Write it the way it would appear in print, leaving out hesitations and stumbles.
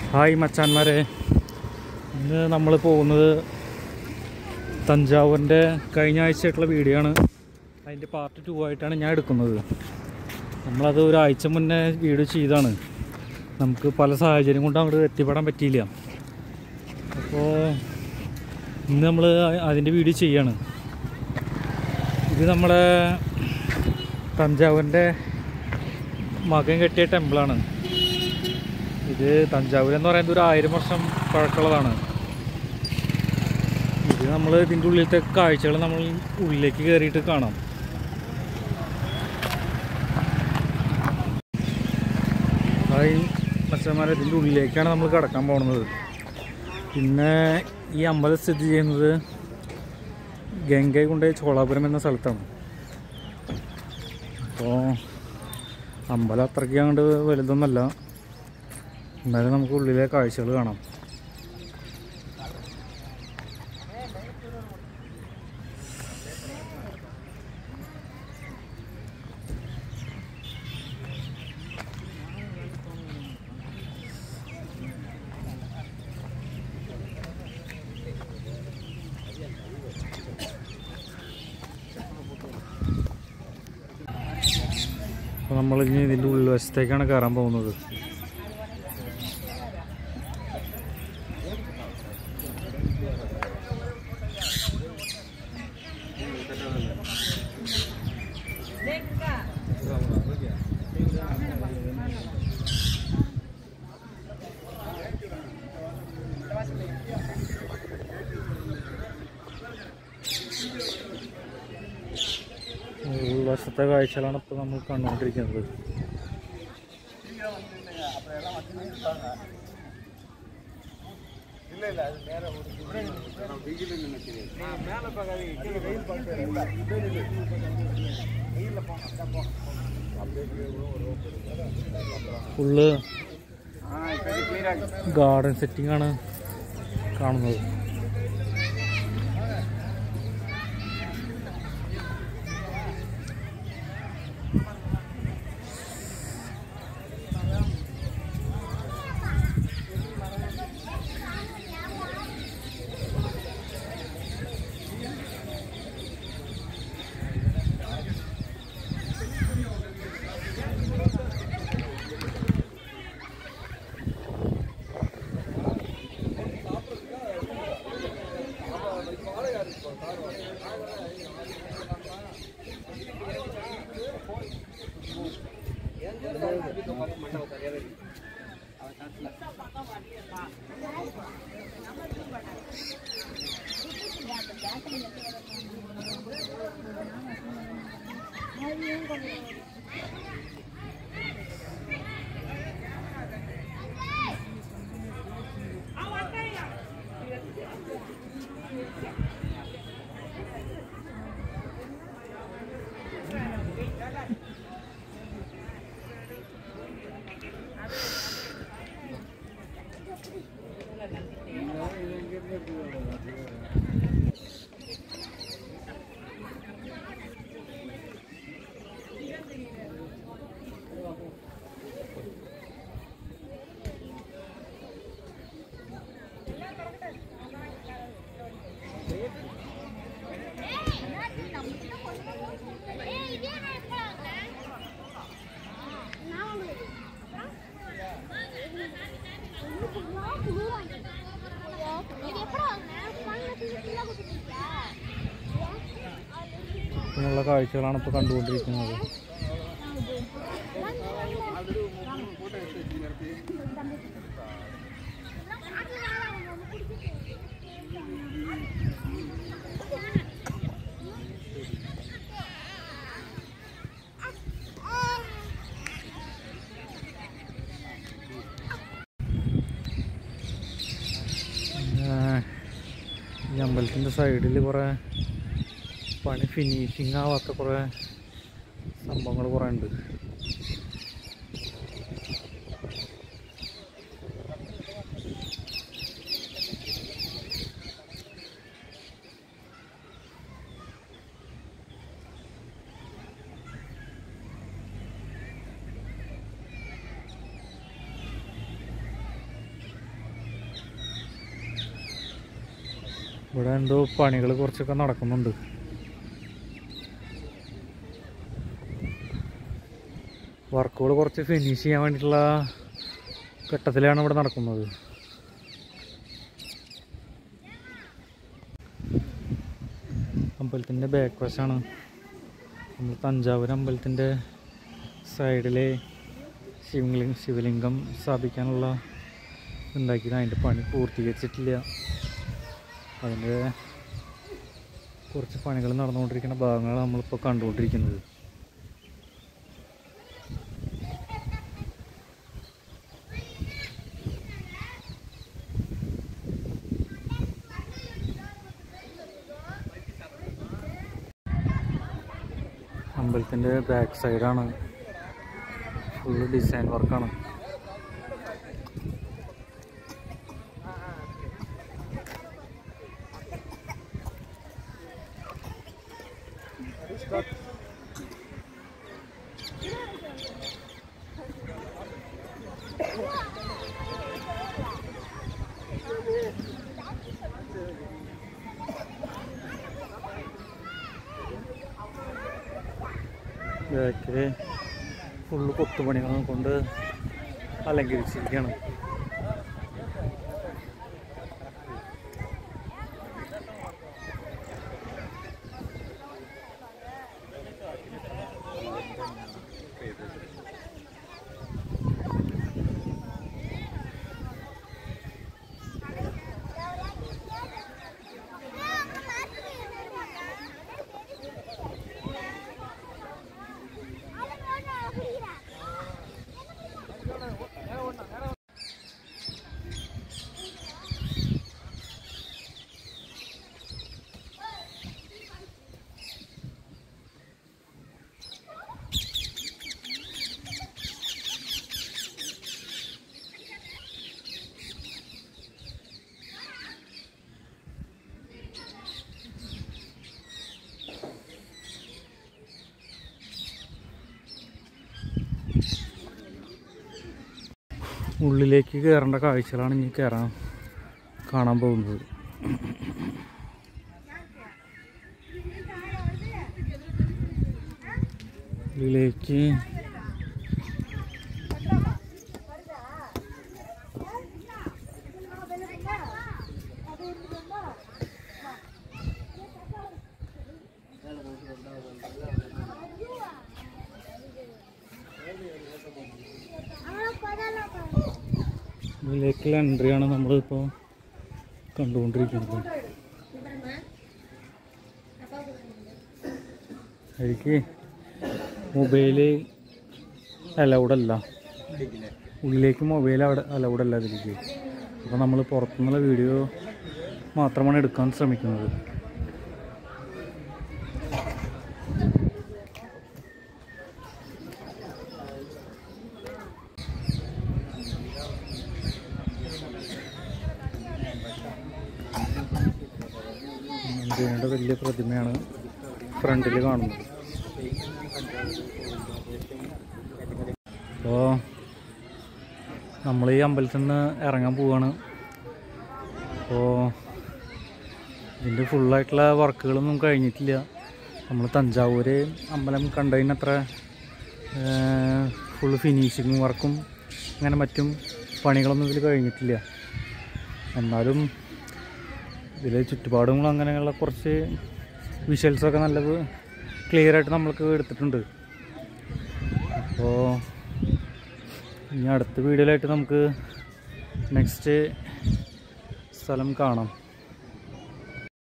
Hi മച്ചാന്മാരെ, ഇന്ന് നമ്മൾ പോകുന്നത് തഞ്ചാവൂരിൻ്റെ കഴിഞ്ഞ ആഴ്ചയായിട്ടുള്ള വീഡിയോ ആണ്. അതിൻ്റെ പാർട്ട് 2 ആയിട്ടാണ് ഞാൻ എടുക്കുന്നത്. നമ്മളത് ഒരാഴ്ച മുന്നേ വീഡിയോ ചെയ്താണ്. നമുക്ക് പല സാഹചര്യം കൊണ്ട് അങ്ങോട്ട് എത്തിപ്പെടാൻ പറ്റിയില്ല. അപ്പോൾ ഇന്ന് നമ്മൾ അതിൻ്റെ വീഡിയോ ചെയ്യാണ്. ഇത് നമ്മുടെ തഞ്ചാവൂരിൻ്റെ മകൻ കെട്ടിയ ടെമ്പിളാണ്. ഇത് തഞ്ചാവൂർ എന്ന് പറയുന്നത് ഒരു 1000 വർഷം പഴക്കമുള്ളതാണ്. ഇത് നമ്മൾ ഇതിൻ്റെ ഉള്ളിലത്തെ കാഴ്ചകൾ നമ്മൾ ഉള്ളിലേക്ക് കയറിയിട്ട് കാണാം. ഹായ് മച്ചന്മാരെ, ഇതിൻ്റെ ഉള്ളിലേക്കാണ് നമ്മൾ കടക്കാൻ പോകുന്നത്. പിന്നെ ഈ അമ്പലം സ്ഥിതി ചെയ്യുന്നത് ഗംഗൈകൊണ്ട ചോളാപുരം എന്ന സ്ഥലത്താണ്. അപ്പോൾ അമ്പലം അത്രയ്ക്ക് അങ്ങോട്ട് വലുതൊന്നല്ല, എന്നാലും നമുക്ക് ഉള്ളിലെ കാഴ്ചകൾ കാണാം. അപ്പോൾ നമ്മളിനി ഇതിൻ്റെ ഉൾവശത്തേക്കാണ് കയറാൻ പോകുന്നത്. ഉൾവശത്തെ കാഴ്ചകളാണ് ഇപ്പോൾ നമ്മൾ കണ്ടുകൊണ്ടിരിക്കുന്നത്. ഫുള്ള് ഗാർഡൻ സെറ്റിംഗ് ആണ് കാണുന്നത്. ുള്ള കാഴ്ചകളാണ് ഇപ്പോൾ കണ്ടുകൊണ്ടിരിക്കുന്നത്. ഈ അമ്പലത്തിൻ്റെ സൈഡിൽ കുറേ പണി ഫിനിഷിങ് ആവാത്ത കുറേ സംഭവങ്ങൾ കുറേ ഉണ്ട്. ഇവിടെ എന്തോ പണികൾ കുറച്ചൊക്കെ നടക്കുന്നുണ്ട്. വർക്കുകൾ കുറച്ച് ഫിനിഷ് ചെയ്യാൻ വേണ്ടിയിട്ടുള്ള ഘട്ടത്തിലാണ് ഇവിടെ നടക്കുന്നത്. അമ്പലത്തിൻ്റെ ബാക്ക് വശമാണ്. നമ്മൾ തഞ്ചാവൂർ അമ്പലത്തിൻ്റെ സൈഡിലെ ശിവലിംഗം സ്ഥാപിക്കാനുള്ള ഉണ്ടാക്കിയത്. അതിൻ്റെ പണി പൂർത്തീകരിച്ചിട്ടില്ല. അതിൻ്റെ കുറച്ച് പണികൾ നടന്നുകൊണ്ടിരിക്കുന്ന ഭാഗങ്ങളാണ് നമ്മളിപ്പോൾ കണ്ടുകൊണ്ടിരിക്കുന്നത്. അമ്പലത്തിൻ്റെ ബാക്ക് സൈഡാണ്. ഫുള്ള് ഡിസൈൻ വർക്കാണ്. ബാക്കിൽ ഫുള്ള് കൊത്തുപണികളും കൊണ്ട് അലങ്കരിച്ചിരിക്കുകയാണ്. ഉള്ളിലേക്ക് കയറേണ്ട കാഴ്ചകളാണ് ഇനി കാണാൻ പോകുന്നത്. ഉള്ളിലേക്ക് ഇതിലേക്കുള്ള എൻട്രിയാണ് നമ്മളിപ്പോൾ കണ്ടുകൊണ്ടിരിക്കുന്നത്. എനിക്ക് മൊബൈല് അലൗഡല്ല, ഉള്ളിലേക്ക് മൊബൈൽ അവിടെ അലൗഡല്ല ഇതിലേക്ക്. അപ്പോൾ നമ്മൾ പുറത്തുനിന്നുള്ള വീഡിയോ മാത്രമാണ് എടുക്കാൻ ശ്രമിക്കുന്നത്. നന്ദിയുടെ വലിയ പ്രതിമയാണ് ഫ്രണ്ടിൽ കാണുന്നത്. അപ്പോൾ നമ്മൾ ഈ അമ്പലത്തിൽ നിന്ന് ഇറങ്ങാൻ പോവുകയാണ്. അപ്പോൾ ഇതിൻ്റെ ഫുള്ളായിട്ടുള്ള വർക്കുകളൊന്നും കഴിഞ്ഞിട്ടില്ല. നമ്മൾ തഞ്ചാവൂർ അമ്പലം കണ്ടതിനത്ര ഫുള്ള് ഫിനിഷിങ് വർക്കും അങ്ങനെ മറ്റും പണികളൊന്നും ഇതിൽ കഴിഞ്ഞിട്ടില്ല. എന്നാലും ഇതിൽ ചുറ്റുപാടും അങ്ങനെയുള്ള കുറച്ച് വിഷ്വൽസൊക്കെ നല്ല ക്ലിയറായിട്ട് നമ്മൾക്ക് എടുത്തിട്ടുണ്ട്. അപ്പോൾ ഇനി അടുത്ത വീഡിയോയിലായിട്ട് നമുക്ക് നെക്സ്റ്റ് സ്ഥലം കാണാം.